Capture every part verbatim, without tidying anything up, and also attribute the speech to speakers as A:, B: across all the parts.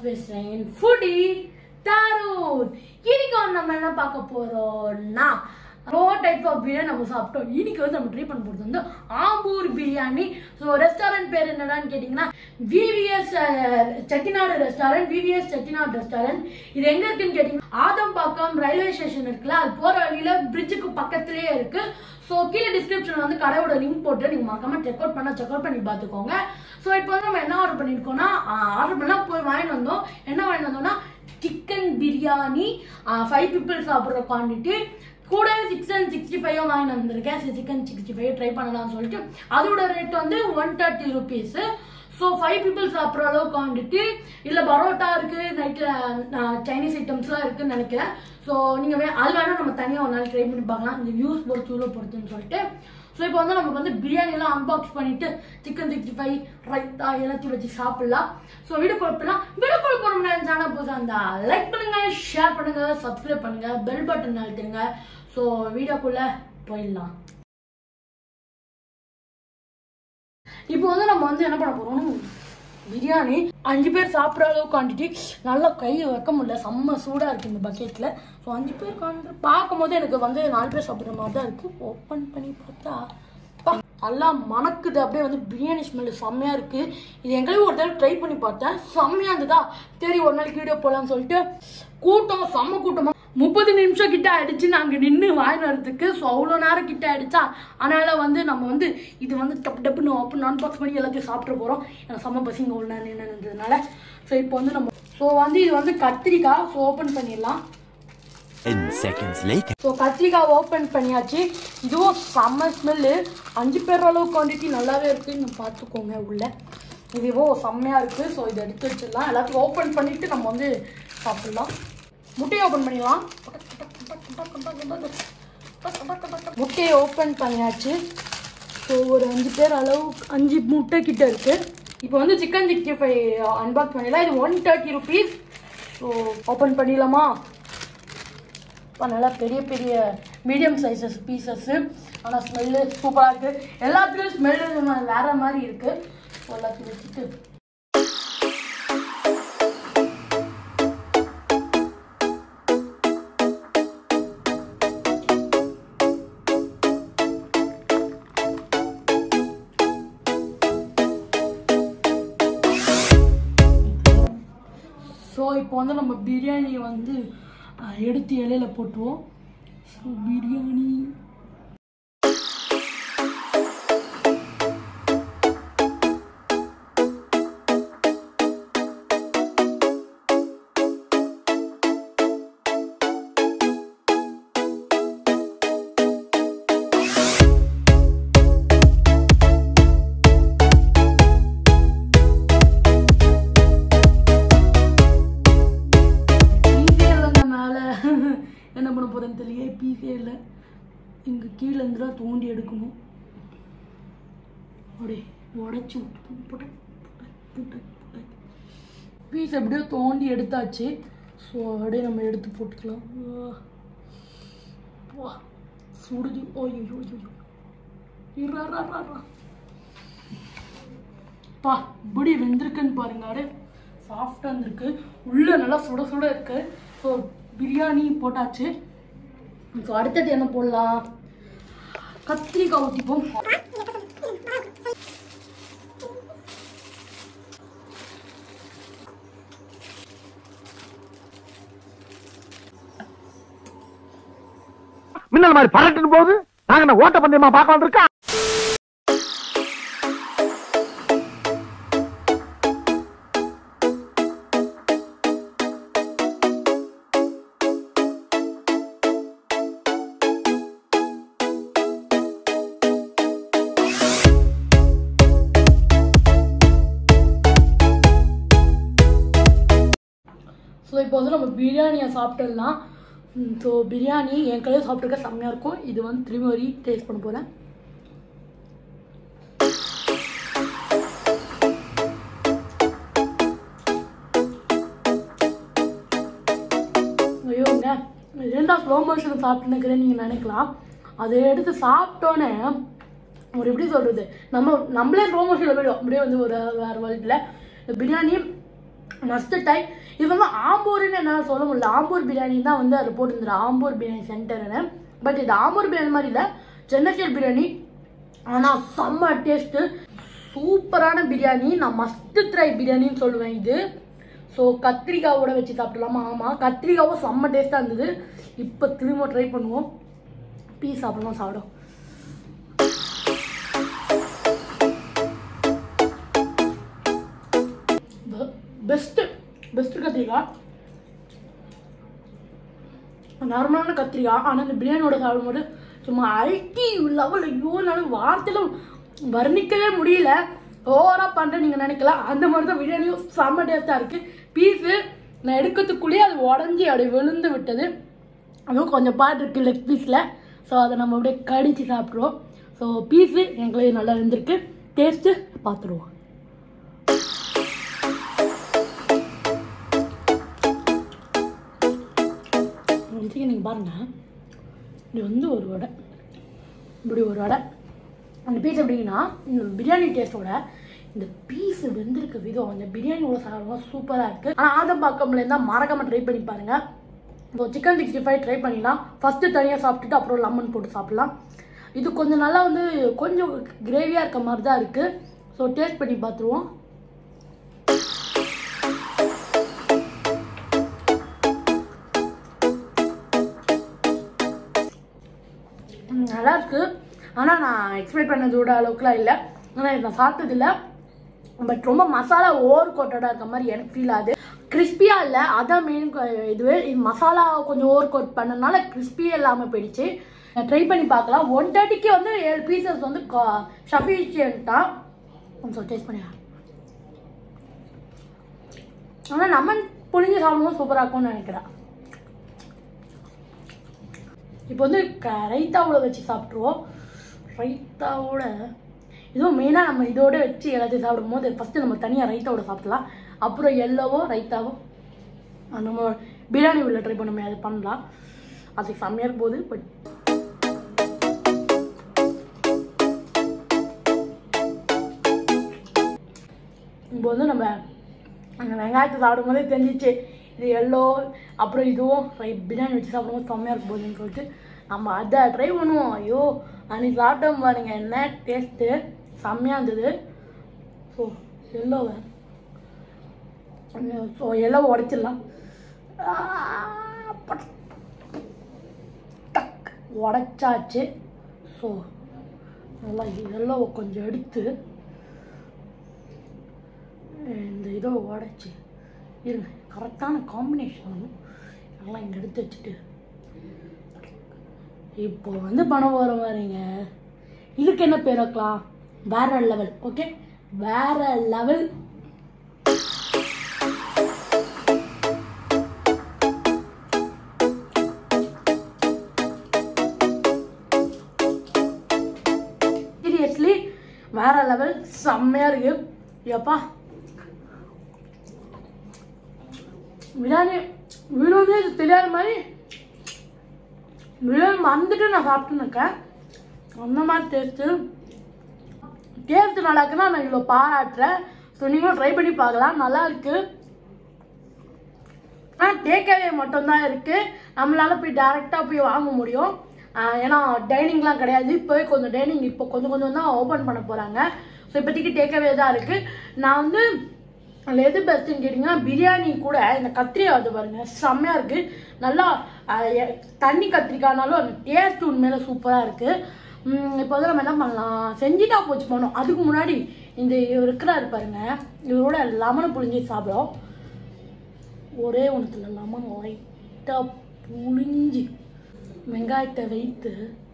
A: பேசுறேன் ஃபுடி தாரூன். இன்னைக்கு வந்து நம்ம என்ன பார்க்க போறோம்னா ரோ டைப் ஆஃப் பிரியாணி நம்ம சாப்பிட்டோம். இன்னைக்கு வந்து நம்ம ட்ரை பண்ண போறது வந்து ஆம்பூர் பிரியாணி. ஸோ ரெஸ்டாரண்ட் பேர் என்னடான்னு கேட்டீங்கன்னா VVS Chettinad restaurant. VVS Chettinad restaurant இது எங்க இருக்குன்னு கேட்டீங்கன்னா ஆதம்பாக்கம் ரயில்வே ஸ்டேஷன் இருக்குல்ல, அது போற வழியில பிரிட்ஜுக்கு பக்கத்திலேயே இருக்கு. ஸோ கீழே டிஸ்கிரிப்ஷன்ல வந்து கடையோட லிங்க் போட்டு நீங்க மறக்காம செக் அவுட் பண்ண செக் அவுட் பண்ணி பார்த்துக்கோங்க. ஸோ இப்போ வந்து நம்ம என்ன ஆர்டர் பண்ணிருக்கோம்னா ஆர்டர் பண்ணா போய் வாங்கிட்டு வந்தோம். என்ன வாங்கிட்டு வந்தோம்னா சிக்கன் பிரியாணி ஃபைவ் பீப்புள் சாப்பிட்ற குவான்டிட்டி கூட சிக்கன் சிக்ஸ்டி ஃபைவ் வாங்கிட்டு வந்திருக்கேன். சிக்கன் சிக்ஸ்டி ஃபைவ் ட்ரை பண்ணலாம்னு சொல்லிட்டு அதோட ரேட் வந்து one thirty rupees. So five people சாப்பிட்ற அளவு குவான்டிட்டி. இல்லை பரோட்டா இருக்கு, நைட்டில் சைனீஸ் ஐட்டம்ஸ்லாம் இருக்குன்னு நினைக்கிறேன். ஸோ நீங்கள் வே அது வேணால் நம்ம தனியாக ஒரு நாள் ட்ரை பண்ணி பார்க்கலாம், இந்த வியூஸ் பொறுத்து இவ்வளோ பொறுத்துன்னு சொல்லிட்டு. ஸோ இப்போ வந்து நமக்கு வந்து பிரியாணியெல்லாம் அன்பாக்ஸ் பண்ணிட்டு சிக்கன் சிக்ஸ்டி ஃபைவ் ரைத்தா எல்லாத்தையும் வச்சு சாப்பிடலாம். ஸோ வீடியோ கொடுப்பலாம். வீடியோ கால் போனோம்னா சேனல் புதுசாக இருந்தா லைக் பண்ணுங்க, ஷேர் பண்ணுங்க, சப்ஸ்கிரைப் பண்ணுங்க, பெல் பட்டன் அழுத்துங்க. ஸோ வீடியோக்குள்ள போயிடலாம். இப்போ வந்து நம்ம வந்து என்ன பண்ண போறோம், பிரியாணி அஞ்சு பேர் சாப்பிட்ற அளவு குவான்டிட்டி. நல்லா கை வைக்க முடியல, செம்ம சூடாக இருக்குது இந்த பக்கெட்டில். ஸோ அஞ்சு பேர் குவான்டிட்டி பார்க்கும் போது எனக்கு வந்து நாலு பேர் சாப்பிட்ற மாதிரி தான் இருக்குது. ஓப்பன் பண்ணி பார்த்தா நல்லா மணக்குது, அப்படியே வந்து பிரியாணி ஸ்மெல்லு செம்மையாக இருக்குது. இது எங்களையும் ஒரு தடவை ட்ரை பண்ணி பார்த்தேன், செம்மையாக இருந்ததா. சரி ஒரு நாளைக்கு வீடியோ போகலான்னு சொல்லிட்டு கூட்டம் செம்ம கூட்டமாக முப்பது நிமிஷம் கிட்ட ஆயிடுச்சு நாங்கள் நின்று வாங்கி வரதுக்கு. ஸோ அவ்வளோ நேரம் கிட்ட ஆயிடுச்சா, அதனால வந்து நம்ம வந்து இது வந்து டப்பு டப்புன்னு ஓப்பன் அன்பாக்ஸ் பண்ணி எல்லாத்தையும் சாப்பிட போகிறோம். எனக்கு செம்ம பசிங்க அவ்வளோ நேரம் என்னன்றதுனால. ஸோ இப்போ வந்து நம்ம ஸோ வந்து இது வந்து கத்திரிக்காய். ஸோ ஓப்பன் பண்ணிடலாம். ஸோ கத்திரிக்காய் ஓப்பன் பண்ணியாச்சு. இதுவும் செம்ம ஸ்மெல்லு, அஞ்சு பேர் அளவு குவான்டிட்டி நல்லாவே இருக்குது. நீங்கள் பார்த்துக்கோங்க உள்ள இதுவும் செம்மையாக இருக்குது. ஸோ இதை எடுத்து வச்சிடலாம். எல்லாத்தையும் ஓப்பன் பண்ணிவிட்டு நம்ம வந்து சாப்பிட்லாம். முட்டையை ஓப்பன் பண்ணிடலாம். முட்டையை ஓப்பன் பண்ணியாச்சு. ஸோ ஒரு அஞ்சு பேர் அளவு அஞ்சு முட்டை கிட்ட இருக்கு. இப்போ வந்து சிக்கன் சிக்ஸ்டி ஃபைவ் அன்பாக்ஸ் பண்ணிடலாம். இது one thirty rupees. So open பண்ணிடலாமா? இப்போ நல்லா பெரிய பெரிய மீடியம் சைஸஸ் பீசஸ்ஸு. ஆனால் ஸ்மெல்லு சூப்பராக இருக்குது. எல்லாத்துலேயும் ஸ்மெல்லு வேற மாதிரி இருக்குது. ஸோ எல்லாத்தையும் வச்சுட்டு ஸோ இப்போ வந்து நம்ம பிரியாணியை வந்து எடுத்து இலையில போட்டுருவோம். ஸோ பிரியாணி என்ன பண்ண போறேன்னு தெரியல. பீஸே இல்லை, இங்கே கீழே இருந்துலாம் தோண்டி எடுக்கணும். அப்படியே உடச்சி விட்டு பீஸ் எப்படியோ தோண்டி எடுத்தாச்சு. ஸோ அப்படியே நம்ம எடுத்து போட்டுக்கலாம். வா சுடுது. ஓய்யோ பா இப்படி வெந்திருக்குன்னு பாருங்க. அப்படியே சாஃப்டாக இருந்திருக்கு, உள்ள நல்லா சுட சுட இருக்கு. ஸோ பிரியாணி போட்டாச்சு. ஸோ அடுத்தது என்ன போடலாம், கத்திரிக்காய் ஊற்றிப்போம்.
B: மின்னல் மாதிரி பரட்டுன்னு போகுது. நாங்க ஓட்ட பந்தயமா பார்க்கலாம் இருக்கா?
A: ஸோ இப்போ வந்து நம்ம பிரியாணியை சாப்பிட்டுடலாம். ஸோ பிரியாணி என் கடையில் சாப்பிட்ருக்க செம்மையாக இருக்கும். இது வந்து திரும்பி வரி டேஸ்ட் பண்ண போகிறேன். ஐயோங்க ரெண்டா ஸ்லோ மோஷன் சாப்பிட்டுன்னு நீங்கள் நினைக்கலாம். அதை எடுத்து சாப்பிட்டோன்னே ஒரு எப்படி சொல்கிறது, நம்ம நம்மளே ஸ்லோ மோஷனில் போய்டும். அப்படியே வந்து ஒரு வேறு வேர்ல்டில் பிரியாணி மஸ்ட் டைம். இது வந்து ஆம்பூர்னு என்னால் சொல்ல முடியல. ஆம்பூர் பிரியாணி தான் வந்து அதில் போட்டுருந்துரு, ஆம்பூர் பிரியாணி சென்டர்னு. பட் இது ஆம்பூர் பிரியாணி மாதிரி இல்லை, சென்னை ஸ்டைல் பிரியாணி. ஆனால் செம்ம டேஸ்ட்டு, சூப்பரான பிரியாணி. நான் மஸ்ட் ட்ரை பிரியாணின்னு சொல்லுவேன் இது. ஸோ கத்திரிக்காவோட வச்சு சாப்பிடலாமா? ஆமாம், கத்திரிக்காவும் செம்ம டேஸ்ட்டாக இருந்தது. இப்போ திரும்ப ட்ரை பண்ணுவோம். பீஸ் சாப்பிடணும், சாப்பிடும். பெஸ்ட்டு பெஸ்ட்டு கத்திரிக்காய், நார்மலான கத்திரிக்காய். ஆனால் இந்த பிரியாணியோட சாப்பிடும்போது சும்மா அல்டி லெவல். ஐயோ, நான் வார்த்தையில வர்ணிக்கவே முடியல. ஓவராக பண்ணுறேன் நீங்கள் நினைக்கலாம். அந்த மாதிரி தான் பிரியாணியும் செம்ம டேஸ்ட்டாக இருக்குது. பீஸு நான் எடுக்கிறதுக்குள்ளேயே அது உடஞ்சி அப்படியே விழுந்து விட்டது. அதுவும் கொஞ்சம் பாட்டு இருக்குது லெக் பீஸில். ஸோ அதை நம்ம அப்படியே கடிச்சு சாப்பிட்ருவோம். ஸோ பீஸு எங்களுக்கு நல்லா இருந்திருக்கு. டேஸ்ட்டு பார்த்துருவோம். நீங்கள் பாருங்கள், இது வந்து ஒரு வடை, இப்படி ஒரு வடை. அந்த பீஸ் எப்படின்னா இந்த பிரியாணி டேஸ்ட்டோட இந்த பீஸ் வெந்திருக்க விதம் அந்த பிரியாணியோட சாப்பிடுவோம் சூப்பராக இருக்குது. ஆனால் ஆதம்பாக்கம்ல இருந்தால் மறக்காமல் ட்ரை பண்ணி பாருங்கள். இப்போ சிக்கன் சிக்ஸ்டி ஃபைவ் ட்ரை பண்ணிடலாம். ஃபஸ்ட்டு தனியாக சாப்பிட்டுட்டு அப்புறம் லெமன் போட்டு சாப்பிட்லாம். இது கொஞ்சம் நல்லா வந்து கொஞ்சம் கிரேவியாக இருக்க மாதிரி தான் இருக்குது. ஸோ டேஸ்ட் பண்ணி பார்த்துருவோம். நல்லா இருக்கு. ஆனால் நான் எக்ஸ்பெக்ட் பண்ணதோட அளவுக்குலாம் இல்லை. ஆனால் நான் சாப்பிட்டதில்லை. பட் ரொம்ப மசாலா ஓவர் கோட்டடாக இருக்க மாதிரி எனக்கு ஃபீல் ஆகுது. கிறிஸ்பியாக இல்லை, அதான் மெயின் இதுவே. இது மசாலா கொஞ்சம் ஓவர் கோட் பண்ணனால கிறிஸ்பியே இல்லாமல் போயிடுச்சு. ட்ரை பண்ணி பார்க்கலாம். ஒன் தேர்ட்டிக்கு வந்து ஏழு பீசஸ் வந்து சஃபிஷியன்ட்டா. கொஞ்சம் டேஸ்ட் பண்ணியா. ஆனால் நம்ம புளிஞ்சு சாப்பிடும்போது சூப்பராக இருக்கும்னு நினைக்கிறேன். இப்போ வந்து க ரைத்தாவோட வச்சு சாப்பிட்ருவோம். ரைத்தாவோட இதுவும் மெயினாக நம்ம இதோட வச்சு எல்லாத்தையும் சாப்பிடும் போது ஃபஸ்ட்டு நம்ம தனியாக ரைத்தாவோட சாப்பிடலாம். அப்புறம் எல்லோவோ ரைத்தாவோ நம்ம பிரியாணி உள்ள ட்ரை பண்ணுமே அது பண்ணலாம். அது செம்மையாக போகுது. பட் இப்போ வந்து நம்ம அந்த வெங்காயத்தை சாப்பிடும் போதே தெரிஞ்சிச்சு இது எல்லோ. அப்புறம் இதுவும் பிரியாணி வச்சு சாப்பிடும்போது செம்மையாக இருக்கும் போதுன்னு சொல்லிட்டு நம்ம அதை ட்ரை பண்ணுவோம். ஐயோ, அன்றைக்கி சாப்பிட்டோம் பாருங்க, என்ன டேஸ்ட்டு செம்மையாக இருந்தது. ஸோ எல்லோவை ஸோ எல்லோவை உடைச்சிடலாம். டக் உடைச்சாச்சு. ஸோ நல்லா எல்லோவை கொஞ்சம் எடுத்து இந்த இதை உடைச்சி இருங்க, கரெக்டான காம்பினேஷன் நல்லா இங்கே எடுத்து வச்சுட்டு இப்போ வந்து பண்ண போகிற மாதிரிங்க. இதுக்கு என்ன பேர் வைக்கலாம்? வேற லெவல். ஓகே, வேற லெவல். சீரியஸ்லி வேற லெவல், செம்மையா இருக்கு. எப்பா பிரியாணி விழுவே தெரியாத மாதிரி பிரியாணி மறந்துட்டு நான் சாப்பிட்டுன்னு இருக்கேன். அந்த மாதிரி டேஸ்ட்டு டேஸ்ட்டு நல்லா இருக்குன்னா நான் இவ்வளோ பாராட்டுறேன். ஸோ நீங்களும் ட்ரை பண்ணி பார்க்கலாம், நல்லா இருக்கு. ஆனால் டேக்அவே மட்டும்தான் இருக்குது. நம்மளால போய் டேரெக்டாக போய் வாங்க முடியும். ஏன்னா டைனிங்லாம் கிடையாது. இப்போவே கொஞ்சம் டைனிங் இப்போ கொஞ்சம் கொஞ்சம் தான் ஓப்பன் பண்ண போகிறாங்க. ஸோ இப்போதைக்கு டேக்அவே தான் இருக்குது. நான் வந்து அதில் எது பெஸ்ட்டுன்னு கேட்டிங்கன்னா பிரியாணி கூட இந்த கத்திரிக்காய் வந்து பாருங்கள் செம்மையாக இருக்குது. நல்லா தண்ணி கத்திரிக்காய்னாலும் அந்த டேஸ்ட் உண்மையில சூப்பராக இருக்குது. இப்போ வந்து நம்ம என்ன பண்ணலாம், செஞ்சுட்டா போச்சு போனோம். அதுக்கு முன்னாடி இந்த இருக்கிறாரு பாருங்க, இவரோட லெமனை புழிஞ்சி சாப்பிடும். ஒரே ஒன்றுத்துல லெமன் லைட்டாக புழிஞ்சி வெங்காயத்தை வைத்து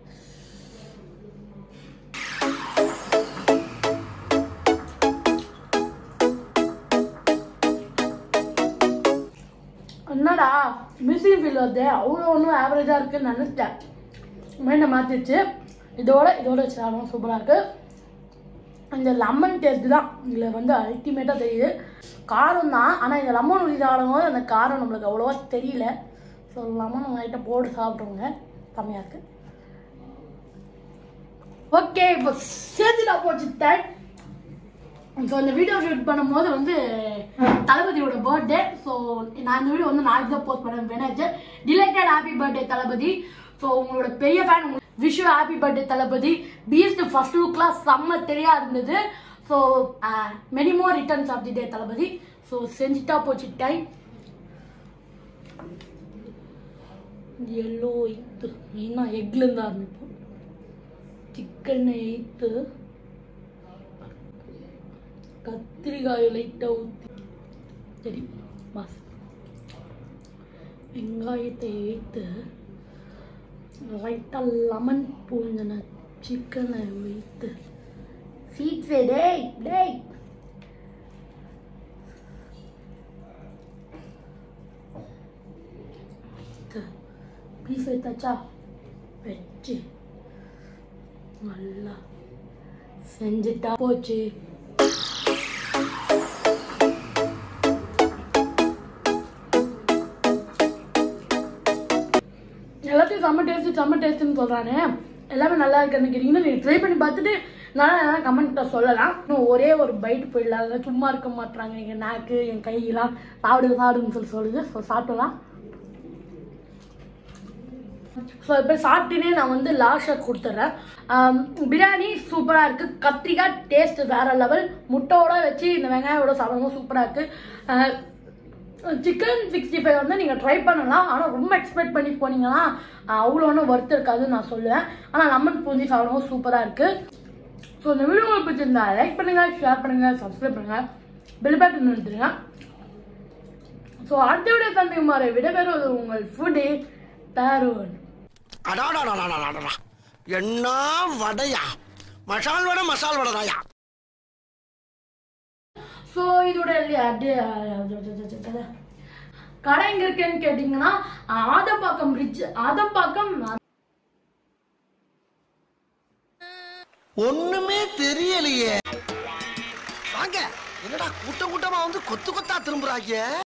A: என்னடா மிஸ்ஸிங் ஃபீல் வருது, அவ்வளோ ஒன்றும் ஆவரேஜாக இருக்குன்னு நினச்சிட்டேன். மைண்டை மாற்றிடுச்சு. இதோட இதோட வச்சு சாப்பிடும் சூப்பராக இருக்குது. இந்த லெமன் டேஸ்ட் தான் இதில் வந்து அல்டிமேட்டாக தெரியுது. காரம் தான், ஆனால் இந்த லெமன் ஊற்றி சாப்பிடும் போது அந்த காரம் நம்மளுக்கு அவ்வளோவா தெரியல. ஸோ லெமன் லைட்டாக போட்டு சாப்பிட்றவங்க கம்மியாக இருக்குது. ஓகே, இப்போ சேர்த்துட்டா போச்சு. ஸோ இந்த வீடியோ ஷூட் பண்ணும்போது வந்து தளபதியோட பர்த்டே. ஸோ நான் இந்த வீடியோ வந்து நாளைக்கு தான் போஸ்ட் பண்ண வேணாச்சு. Delayed happy birthday Thalapathy. So உங்களோட பெரிய fan, wish you happy birthday Thalapathy. Beast first லுக்லாம் செம்ம தெரியா இருந்தது. So many more returns of the day Thalapathy. So செஞ்சுட்டா போச்சு டைம். எல்லோ எய்த்து ஏன்னா எக்ல இருந்து ஆரம்பிப்போம். சிக்கன் எய்த்து, கத்திரிக்காய் லைட்டா ஊற்றி, சரி பாஸ். வெங்காயத்தை எய்த்து லைட்டா லெமன் பூஞ்சின சிக்கனை வைத்து சீட்ஸே டேய் டேய் பீஸ் வைத்தாச்சா வச்சு நல்லா செஞ்சுட்டா போச்சு. எல்லாத்தையும் செம்ம டேஸ்ட் செம்ம டேஸ்ட்னு சொல்றானே, எல்லாமே நல்லா இருக்குன்னு கேட்டீங்கன்னா நீங்க ட்ரை பண்ணி பார்த்துட்டு நல்லா கமெண்ட்ல சொல்லலாம். இன்னும் ஒரே ஒரு பைட் போயிடலாம், சும்மா இருக்க மாட்டாங்க எங்க நாக்கு என் கையெல்லாம் சாப்பிடு சாப்பிடுன்னு சொல்லி சொல்லுது. ஸோ சாப்பிடலாம். ஸோ இப்போ சாப்பிட்டுனே நான் வந்து லாஸ்ட் ஷாட் கொடுத்துட்றேன். பிரியாணி சூப்பராக இருக்குது. கத்திரிக்காய் டேஸ்ட் வேறு லெவல். முட்டையோட வச்சு இந்த வெங்காயோட சாப்பிடும்போது சூப்பராக இருக்குது. சிக்கன் சிக்ஸ்டி ஃபைவ் வந்து நீங்கள் ட்ரை பண்ணலாம். ஆனால் ரொம்ப எக்ஸ்பெக்ட் பண்ணி போனீங்கன்னா அவ்வளோ ஒன்றும் ஒர்த்து இருக்காதுன்னு நான் சொல்லுவேன். ஆனால் லெமன் பூஞ்சி சாப்பிடும்போது சூப்பராக இருக்குது. ஸோ இந்த வீடியோ உங்களுக்கு பிடிச்சிருந்தா லைக் பண்ணுங்கள், ஷேர் பண்ணுங்கள், சப்ஸ்கிரைப் பண்ணுங்கள், பெல் பட்டன் எடுத்துருங்க. ஸோ அடுத்த வீடியோ தம்பிமாரை விடைபெறுவது உங்கள் ஃபுட் தருண்.
C: என்ன வடையா, மசால் வடை மசால் வடையா.
A: ஸோ இதோட கடை எங்க இருக்குன்னு கேட்டீங்கன்னா ஆதம்பாக்கம் பிரிட்ஜ். ஆதம்பாக்கம்
C: ஒண்ணுமே தெரியலையே. வாங்க, என்னடா கூட்டம் கூட்டமா வந்து கொத்து கொத்தா திரும்புறாங்க.